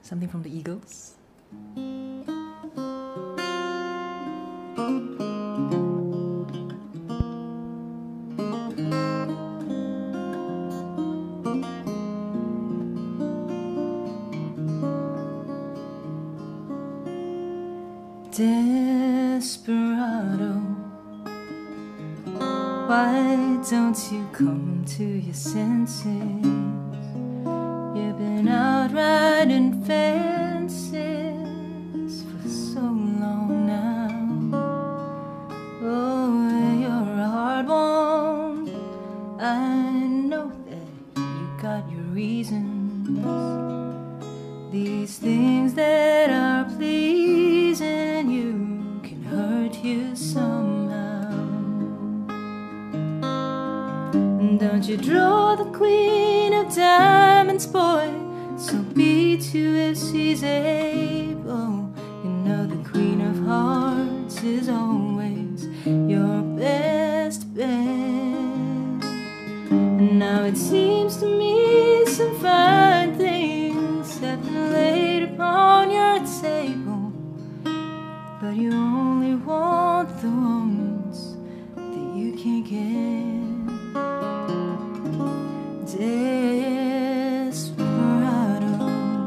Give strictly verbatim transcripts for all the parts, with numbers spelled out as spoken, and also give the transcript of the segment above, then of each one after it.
Something from the Eagles. Desperado, why don't you come to your senses? You've been out riding fences for so long now. Oh, you're a hard one. I know that you got your reasons. These things that are pleasing you can hurt you somehow. And don't you draw the queen of diamonds, boy, so beat you if she's able. You know the queen of hearts is always your best bet. And now it seems to me some fine things have been laid upon your table, but you only want the ones that you can't get. Desperado,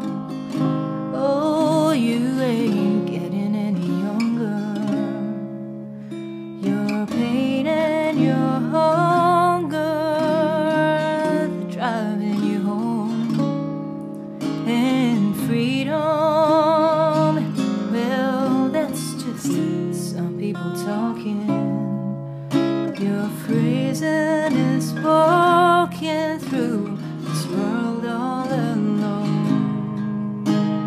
oh, you ain't getting any younger. Your pain and your hunger, they're driving you home. And freedom, well, that's just some people talking. Your prison is walking through this world all alone.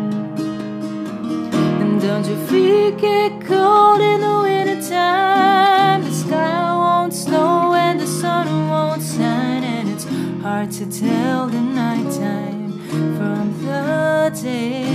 And don't your feet get cold in the winter time? The sky won't snow and the sun won't shine, and it's hard to tell the nighttime from the day.